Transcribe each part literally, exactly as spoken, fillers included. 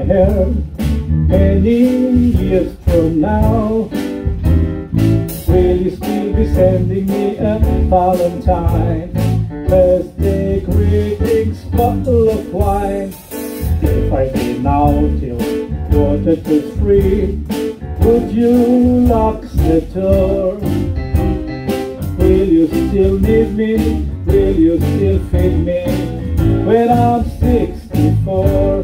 hair many years from now? Will you still be sending me a Valentine, birthday greetings, bottle of wine? If I did now till quarter to three, would you lock the door? Will you still need me? Will you still feed me when I'm sixty-four?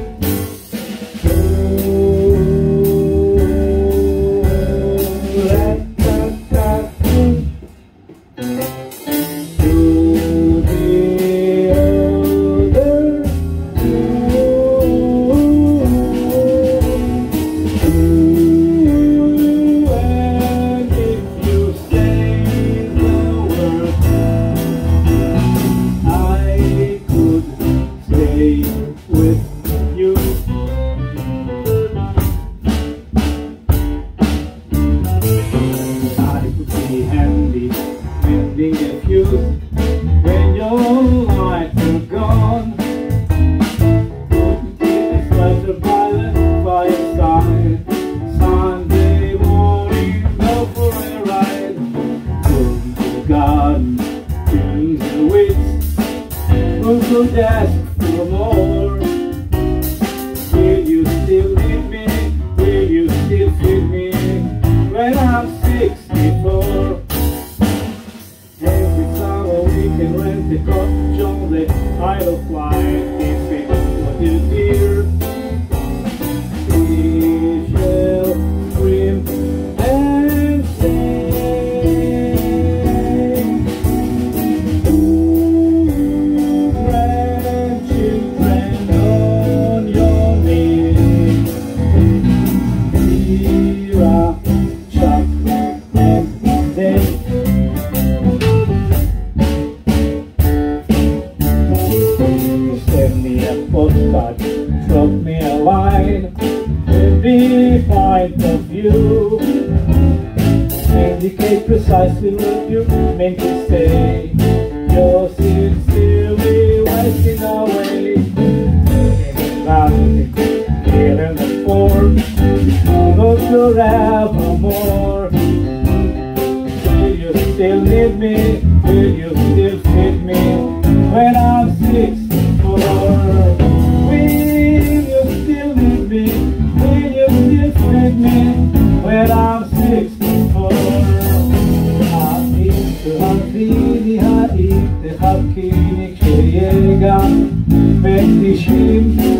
With you, I could be handy, mending a fuse when your lights are gone. Wouldn't be a pleasure by the fireside, Sunday morning, go for a ride. Going to the garden, in the weeds, who could ask for more? Will you still need me? Will you still feed me when I'm sixty-four? Every summer we can rent a cottage on the Isle of Wight. If it's what you dear, we shall scream and sing. Postcard, drop me a line with the point of view. Indicate precisely what you meant to say. You're sincerely wasting away. Here in the form of forevermore. Will you still need me? Will you still feed me when I'm sixty-four? When I'm sixty-four, האיתי הביני האיתי חכיני כשיגע בתשעים